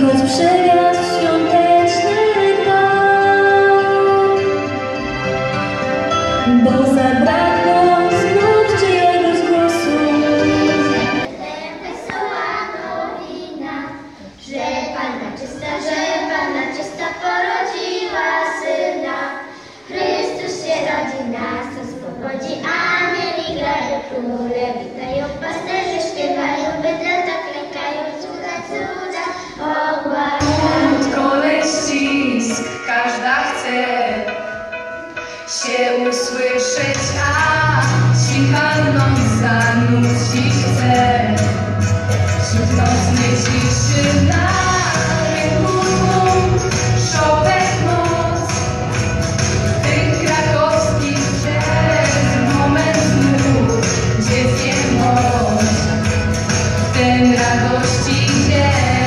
choć przewiat świąteczny dał, bo zabrakło znów czyjegoś głosu. Wesoła nowina, że Panna czysta porodziła Syna. Chrystus się rodzi, nas to spowodzi, anieli grają, króle witają, pasterze śpiewają, bydlęta klękają, cuda ogłaszają. Kolej ścisk, każda chce się usłyszeć, a cicha noc zanucić chce. Wśród nocnej ciszy na rynku szopek moc tych krakowskich przez moment znów dzieckiem moc, ten radości dzień.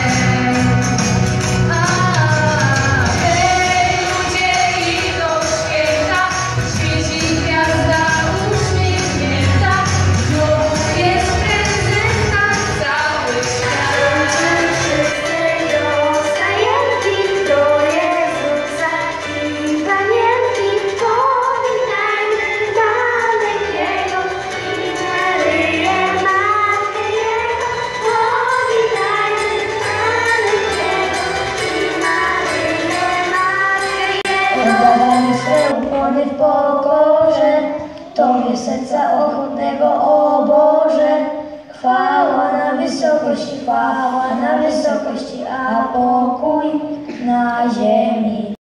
W pokorze Tobie serca ochotnego, o Boże. Chwała na wysokości, a pokój na ziemi.